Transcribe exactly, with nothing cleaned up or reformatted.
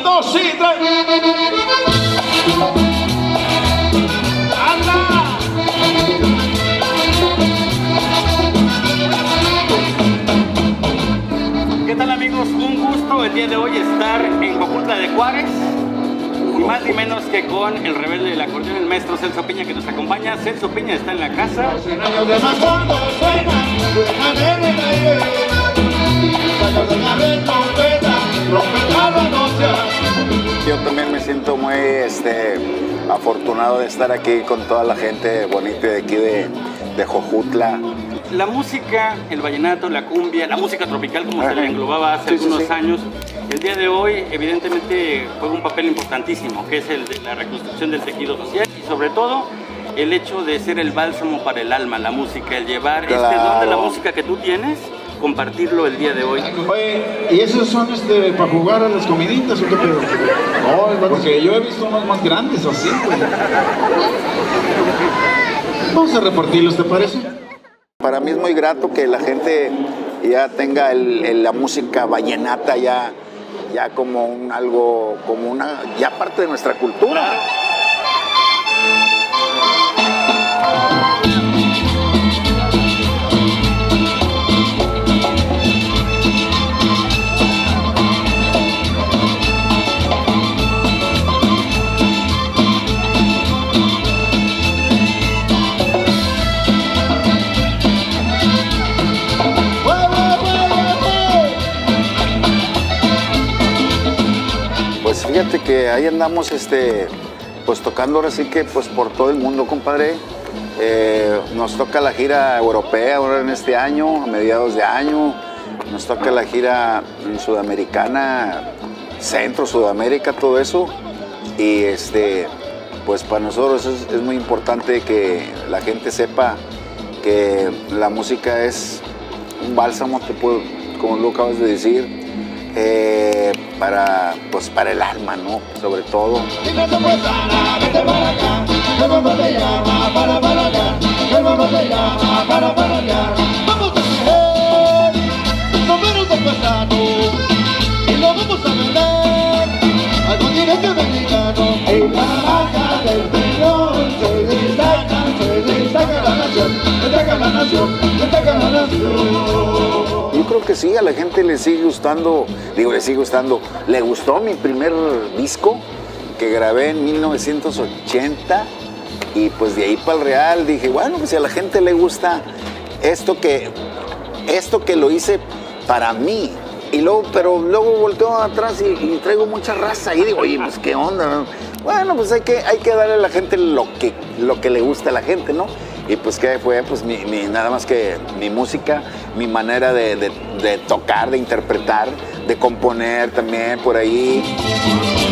dos, sí, tres. ¡Anda! ¿Qué tal, amigos? Un gusto el día de hoy estar en Jojutla de Juárez. Y más ni menos que con el rebelde del acordeón, el maestro Celso Piña, que nos acompaña. Celso Piña está en la casa. Yo también me siento muy este, afortunado de estar aquí con toda la gente bonita de aquí de, de Jojutla. La música, el vallenato, la cumbia, la música tropical, como se le englobaba hace sí, algunos sí, sí. años, el día de hoy evidentemente juega un papel importantísimo, que es el de la reconstrucción del tejido social y sobre todo el hecho de ser el bálsamo para el alma, la música, el llevar Claro. este don de la música que tú tienes, compartirlo el día de hoy. Oye, ¿y esos son este, para jugar a las comiditas o qué pedo? No, porque yo he visto unos más grandes así, güey. Vamos a repartirlos, ¿te parece? Para mí es muy grato que la gente ya tenga el, el, la música vallenata ya, ya como un algo, como una, ya parte de nuestra cultura. Pues fíjate que ahí andamos este, pues tocando ahora sí que pues por todo el mundo, compadre. Eh, nos toca la gira europea ahora en este año, a mediados de año. Nos toca la gira sudamericana, Centro, Sudamérica, todo eso. Y este, pues para nosotros es, es muy importante que la gente sepa que la música es un bálsamo, te puedo, como lo acabas de decir. Eh, para, pues para el alma, ¿no? Sobre todo. Yo creo que sí, a la gente le sigue gustando, digo, le sigue gustando. Le gustó mi primer disco que grabé en mil novecientos ochenta y pues de ahí para el Real dije, bueno, pues si a la gente le gusta esto que, esto que lo hice para mí. Y luego, pero luego volteo atrás y, y traigo mucha raza y digo, oye, pues qué onda. Bueno, pues hay que, hay que darle a la gente lo que, lo que le gusta a la gente, ¿no? Y pues que fue pues mi, mi, nada más que mi música, mi manera de, de, de tocar, de interpretar, de componer también por ahí.